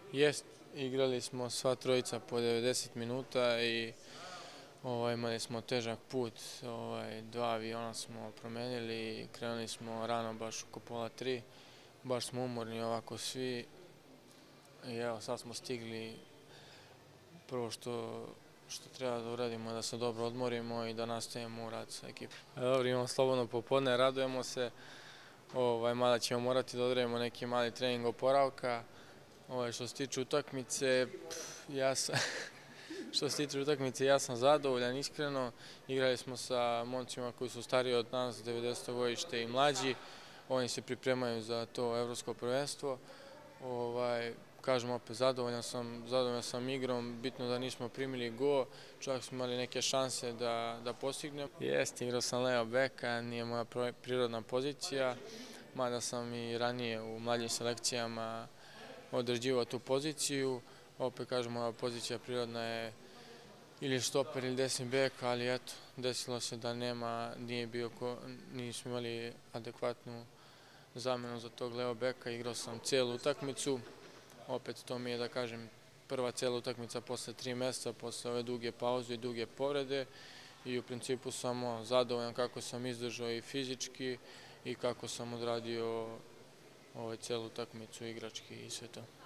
Jest, igrali smo sva trojica po 90 minuta i imali smo težak put. Dva aviona smo promenili i krenuli smo rano, baš oko pola 3. Baš smo umorni ovako svi. I evo, sad smo stigli. Prvo što treba da uradimo, da se dobro odmorimo i da nastavimo u rad sa ekipom. Dobro, imamo slobodno popodne, radujemo se. Mada ćemo morati da odradimo neki mali trening oporavka. Što se tiče utakmice, ja sam zadovoljan, iskreno. Igrali smo sa momcima koji su stariji od nas, 90. godište i mlađi. Oni se pripremaju za to evropsko prvenstvo. Kažem opet, zadovoljan sam igrom, bitno da nismo primili go, čak smo imali neke šanse da postignemo. Jeste, igrao sam leva beka, nije moja prirodna pozicija, mada sam i ranije u mlađim selekcijama odrađivao tu poziciju. Opet kažem, moja pozicija prirodna je ili štoper ili desni bek, ali eto, desilo se da nismo imali adekvatnu zamenu za tog levog beka, igrao sam cijelu utakmicu. Opet to mi je, da kažem, prva cijela utakmica posle 3 meseca, posle ove duge pauze i duge povrede i u principu sam zadovoljan kako sam izdržao i fizički i kako sam odradio cijelu utakmicu igrački i sve to.